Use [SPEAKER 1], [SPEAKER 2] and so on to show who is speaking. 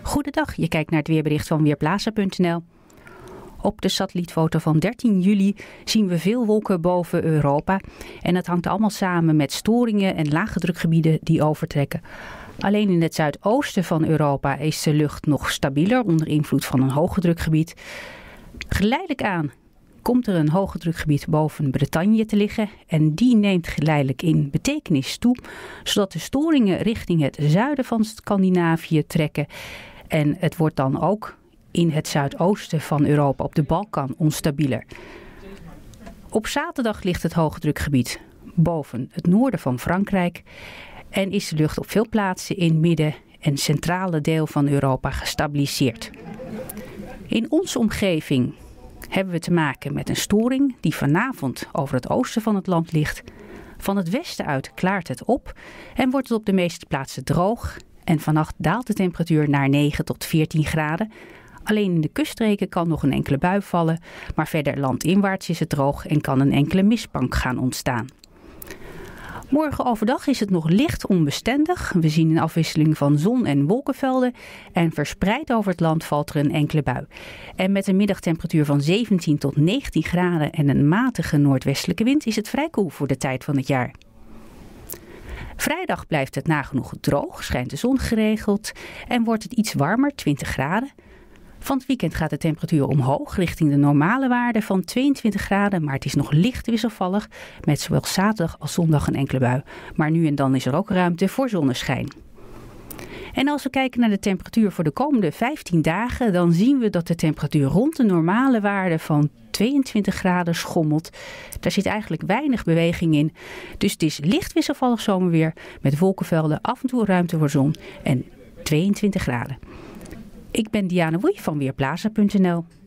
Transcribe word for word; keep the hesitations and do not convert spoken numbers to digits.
[SPEAKER 1] Goedendag, je kijkt naar het weerbericht van Weerplaza punt n l. Op de satellietfoto van dertien juli zien we veel wolken boven Europa. En dat hangt allemaal samen met storingen en lage drukgebieden die overtrekken. Alleen in het zuidoosten van Europa is de lucht nog stabieler onder invloed van een hoge drukgebied. Geleidelijk aan komt er een hoge drukgebied boven Bretagne te liggen en die neemt geleidelijk in betekenis toe, zodat de storingen richting het zuiden van Scandinavië trekken. En het wordt dan ook in het zuidoosten van Europa op de Balkan onstabieler. Op zaterdag ligt het hoge drukgebied boven het noorden van Frankrijk en is de lucht op veel plaatsen in midden- en centrale deel van Europa gestabiliseerd. In onze omgeving hebben we te maken met een storing die vanavond over het oosten van het land ligt. Van het westen uit klaart het op en wordt het op de meeste plaatsen droog. En vannacht daalt de temperatuur naar negen tot veertien graden. Alleen in de kuststreken kan nog een enkele bui vallen, maar verder landinwaarts is het droog en kan een enkele mistbank gaan ontstaan. Morgen overdag is het nog licht onbestendig. We zien een afwisseling van zon- en wolkenvelden. En verspreid over het land valt er een enkele bui. En met een middagtemperatuur van zeventien tot negentien graden en een matige noordwestelijke wind is het vrij koel voor de tijd van het jaar. Vrijdag blijft het nagenoeg droog, schijnt de zon geregeld en wordt het iets warmer, twintig graden. Van het weekend gaat de temperatuur omhoog richting de normale waarde van tweeëntwintig graden, maar het is nog licht wisselvallig met zowel zaterdag als zondag een enkele bui. Maar nu en dan is er ook ruimte voor zonneschijn. En als we kijken naar de temperatuur voor de komende vijftien dagen, dan zien we dat de temperatuur rond de normale waarde van tweeëntwintig graden schommelt. Daar zit eigenlijk weinig beweging in. Dus het is licht wisselvallig zomerweer met wolkenvelden, af en toe ruimte voor zon en tweeëntwintig graden. Ik ben Diana Woei van Weerplaza punt n l.